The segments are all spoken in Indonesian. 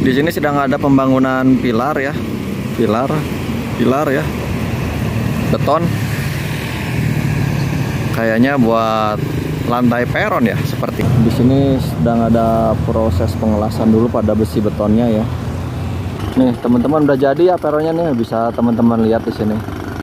Di sini sedang ada pembangunan pilar ya, pilar ya, beton. Kayaknya buat lantai peron ya, seperti. Di sini sedang ada proses pengelasan dulu pada besi betonnya ya. Nih teman-teman, udah jadi ya peronnya nih, bisa teman-teman lihat di sini.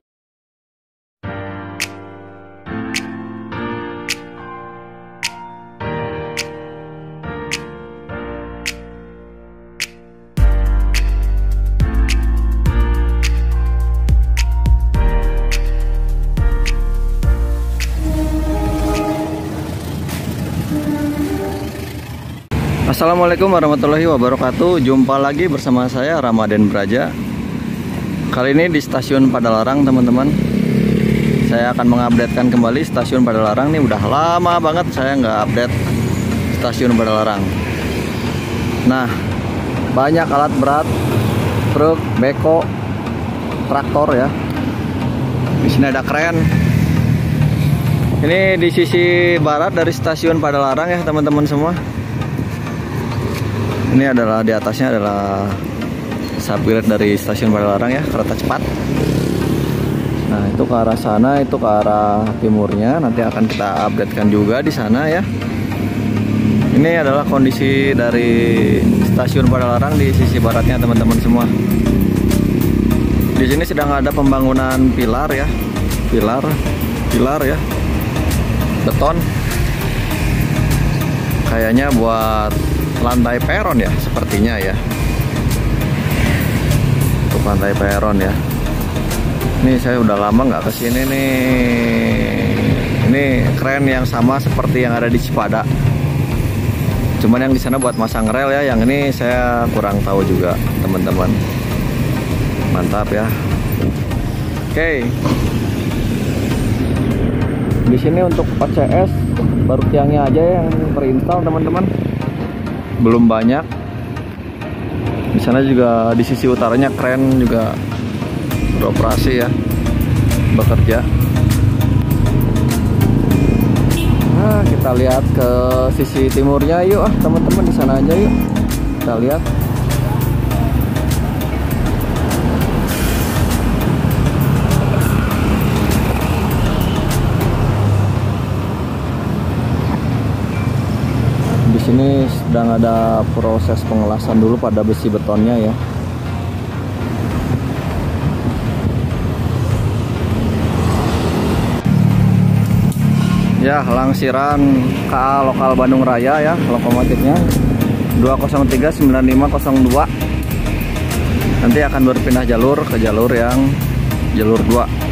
Assalamualaikum warahmatullahi wabarakatuh. Jumpa lagi bersama saya Ramadan Braja. Kali ini di stasiun Padalarang teman-teman. Saya akan mengupdatekan kembali stasiun Padalarang. Nih udah lama banget saya nggak update stasiun Padalarang. Nah, banyak alat berat, truk, beko, traktor ya. Di sini ada kren. Ini di sisi barat dari stasiun Padalarang ya teman-teman semua. Ini adalah, di atasnya adalah subgrade dari stasiun Padalarang ya, kereta cepat. Nah itu ke arah sana, itu ke arah timurnya. Nanti akan kita updatekan juga di sana ya. Ini adalah kondisi dari stasiun Padalarang di sisi baratnya teman-teman semua. Di sini sedang ada pembangunan pilar ya, pilar ya, beton. Kayaknya buat lantai peron ya, sepertinya ya. Untuk lantai peron ya. Ini saya udah lama nggak kesini nih. Ini keren yang sama seperti yang ada di Cipada. Cuman yang di sana buat masang rel ya. Yang ini saya kurang tahu juga teman-teman. Mantap ya. Oke. Di sini untuk OCS baru tiangnya aja yang terinstall teman-teman. Belum banyak. Di sana juga di sisi utaranya kren juga beroperasi ya, bekerja. Nah, kita lihat ke sisi timurnya yuk teman-teman, di sana aja yuk. Kita lihat. Di sini sedang ada proses pengelasan dulu pada besi betonnya ya. Ya, langsiran KA lokal Bandung Raya ya, lokomotifnya 2039502. Nanti akan berpindah jalur ke jalur yang jalur 2.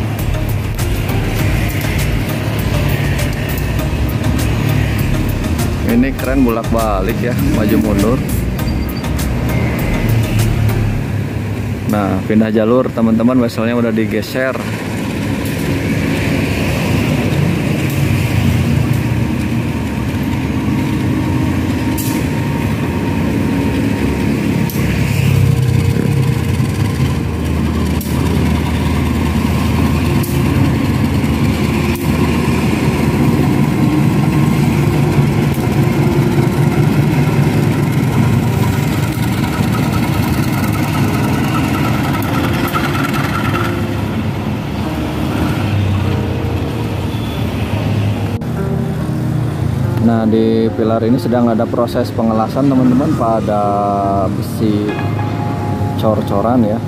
Ini keren bolak-balik ya, maju mundur. Nah, pindah jalur teman-teman, weselnya udah digeser. Nah di pilar ini sedang ada proses pengelasan teman-teman pada besi cor-coran ya.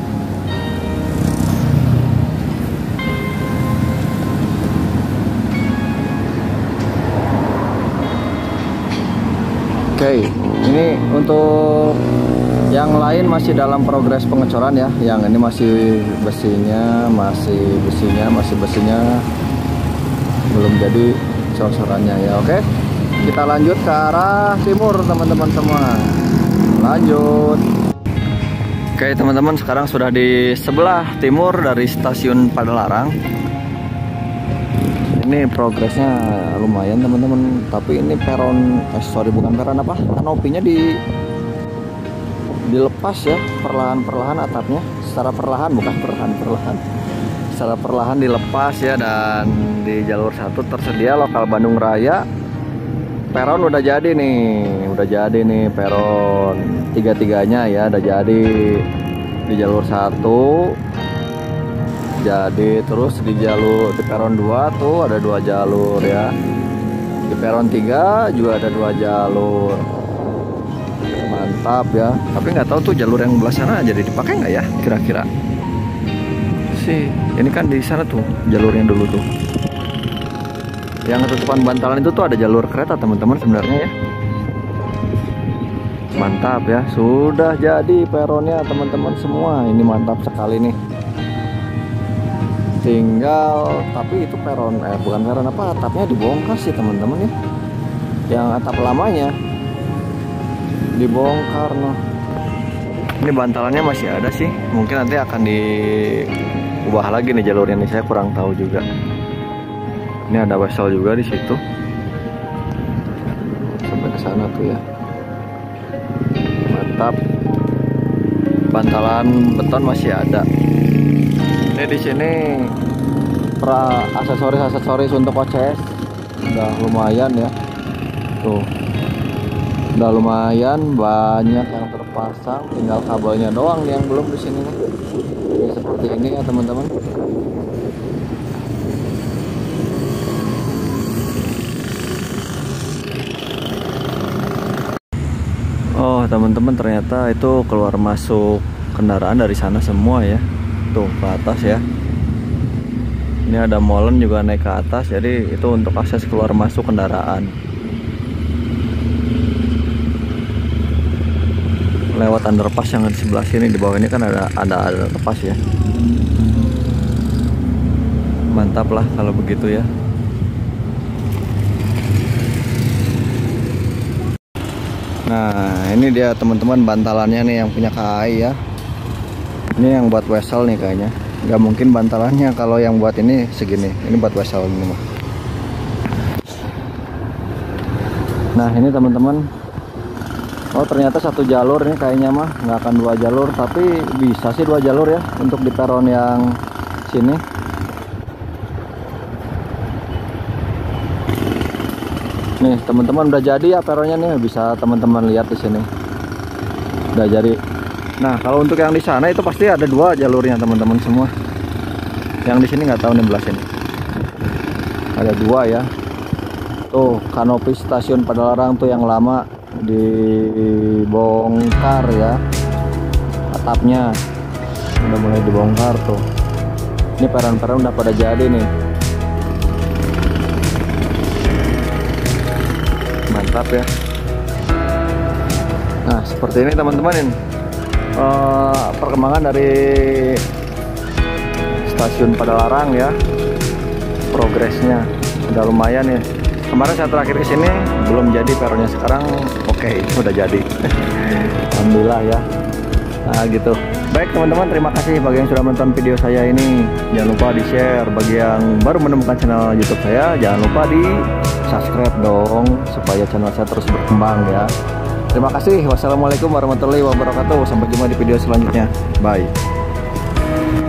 Oke, ini untuk yang lain masih dalam progres pengecoran ya. Yang ini masih besinya belum jadi cor-corannya ya. Oke. Kita lanjut ke arah timur teman-teman semua. Lanjut. Oke teman-teman, sekarang sudah di sebelah timur dari stasiun Padalarang. Ini progresnya lumayan teman-teman. Tapi ini peron, bukan peron apa? Kanopinya dilepas ya, perlahan-perlahan atapnya. Secara perlahan, bukan perlahan. Secara perlahan dilepas ya, dan di jalur 1 tersedia lokal Bandung Raya peron udah jadi nih peron tiga-tiganya ya, udah jadi di jalur 1 jadi, terus di peron 2 tuh ada 2 jalur ya, di peron 3 juga ada 2 jalur. Mantap ya, tapi nggak tahu tuh jalur yang belah sana jadi dipakai nggak ya kira-kira sih. Ini kan di sana tuh jalurnya dulu tuh, yang ketutupan bantalan itu tuh ada jalur kereta teman-teman sebenarnya ya. Mantap ya, sudah jadi peronnya teman-teman semua. Ini mantap sekali nih. Tinggal, tapi itu peron bukan peron apa, atapnya dibongkar sih teman-teman ya. Yang atap lamanya dibongkar noh. Ini bantalannya masih ada sih, mungkin nanti akan diubah lagi nih jalurnya nih, saya kurang tahu juga. Ini ada wesel juga di situ sampai ke sana tuh ya. Mantap, bantalan beton masih ada. Ini di sini aksesoris untuk OCS udah lumayan ya. Tuh, udah lumayan banyak yang terpasang, tinggal kabelnya doang yang belum di sini nih. Ini seperti ini ya teman-teman. Oh teman-teman, ternyata itu keluar masuk kendaraan dari sana semua ya. Tuh ke atas ya. Ini ada molen juga naik ke atas, jadi itu untuk akses keluar masuk kendaraan. Lewat underpass yang di sebelah sini, di bawah ini kan ada underpass ya. Mantap lah kalau begitu ya. Nah ini dia teman-teman bantalannya nih yang punya KAI ya. Ini yang buat wesel nih kayaknya. Nggak mungkin bantalannya kalau yang buat ini segini. Ini buat wesel ini mah. Nah ini teman-teman. Oh ternyata 1 jalur nih kayaknya mah. Nggak akan 2 jalur. Tapi bisa sih 2 jalur ya. Untuk di peron yang sini. Nih teman-teman udah jadi ya peronnya nih. Bisa teman-teman lihat di sini. Udah jadi. Nah kalau untuk yang di sana itu pasti ada 2 jalurnya teman-teman semua. Yang di sini nggak tahu nih belah sini. Ada 2 ya. Tuh kanopi stasiun Padalarang tuh yang lama dibongkar ya. Atapnya udah mulai dibongkar tuh. Ini peron-peron udah pada jadi nih. Mantap ya. Nah seperti ini teman-teman ini. Perkembangan dari stasiun Padalarang ya, progresnya udah lumayan ya. Kemarin saya terakhir kesini belum jadi peronnya, sekarang oke, udah jadi. Alhamdulillah ya. Nah gitu. Baik teman-teman, terima kasih bagi yang sudah menonton video saya ini. Jangan lupa di share. Bagi yang baru menemukan channel YouTube saya, jangan lupa di subscribe dong supaya channel saya terus berkembang ya. Terima kasih. Wassalamualaikum warahmatullahi wabarakatuh. Sampai jumpa di video selanjutnya. Bye.